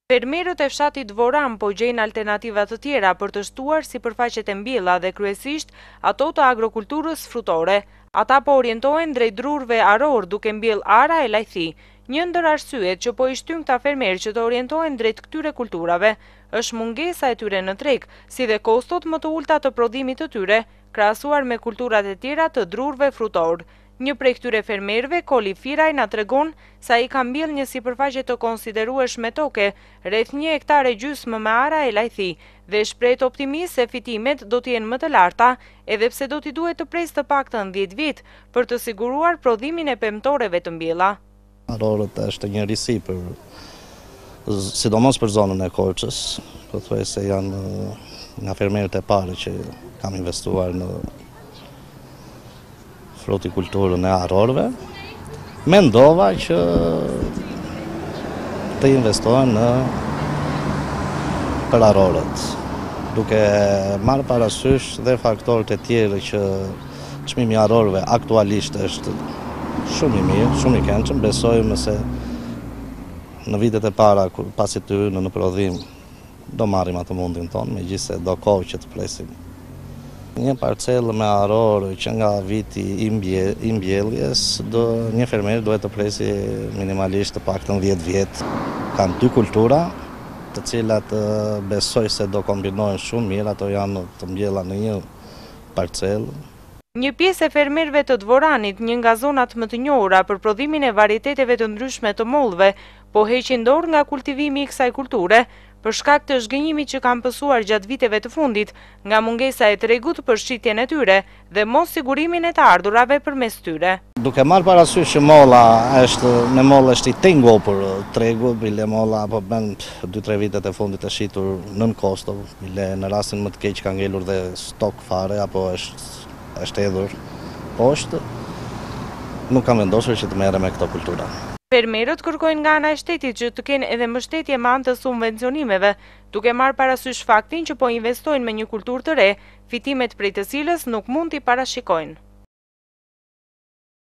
Fermerët e fshatit Voran po gjejnë alternativa të tjera për të shtuar sipërfaqet e mbjella dhe kryesisht ato të agrokulturës frutore. Ata po orientohen drejt drurve aror duke mbjell ara e lajthi. Një ndër arsyet që po i shtyn këta fermerë që të orientohen drejt këtyre kulturave është mungesa e tyre në treg, si dhe kostot më të ulta të prodhimit të tyre, krahasuar me kulturat e tjera të drurve frutor. Një prej këtyre fermerëve, Koli Firaj, na tregon sa i ka mbjell një sipërfaqe të konsiderueshme toke, rreth 1,5 hektare me ara e lajthi, dhe shprehet optimist se fitimet do të jenë më të larta, edhe pse do t'i duhet të presë të paktën 10 vjet për të siguruar prodhimin e pemtoreve të mbjella. Arorët është një risi për sidomos për zonën e Korçës, pothuajse janë nga fermerët e parë që kam investuar në frutikulturën e arorëve. Mendova që të investohen për arorët, duke marrë parasysh dhe faktorët e tjerë që çmimi i arorëve aktualisht është shumë i mirë, shumë i këndshëm. Besojmë se në vitet e para, pasi të hynë në prodhim, do marrim atë mundin tonë, megjithëse do kohë që të presim. Një parcelë me arorë që nga viti i mbjelljes, një fermer duhet të presi minimalisht të paktën 10 vjet. Kanë 2 kultura, të cilat besoj se do kombinohen shumë mirë, ato janë të mbjella në një parcelë. Një pjesë e fermerëve të Dvoranit, një nga zonat më të njohura për prodhimin e varieteteve të ndryshme të mollëve, po heqin dorë nga kultivimi i kësaj kulture, për shkak të zhgënjimit që kanë pësuar gjatë viteve të fundit, nga mungesa e tregut për shitjen e tyre dhe mos sigurimin e të ardhurave përmes tyre. Duke marrë parasysh që molla është i tengopur tregu, bile molla po bën 2-3 vitet e fundit e shitur nën Kostov, bile në rastin më të keq ka ngelur dhe stok fare apo është hedhur poshtë, nuk kam vendosur që të merrem me këto kultura. Fermerët kërkojnë nga ana e shtetit që të kenë edhe mbështetje me anë të subvencionimeve, duke marrë parasysh faktin që po investojnë me një kulturë të re, fitimet prej të cilës nuk mund t'i parashikojnë.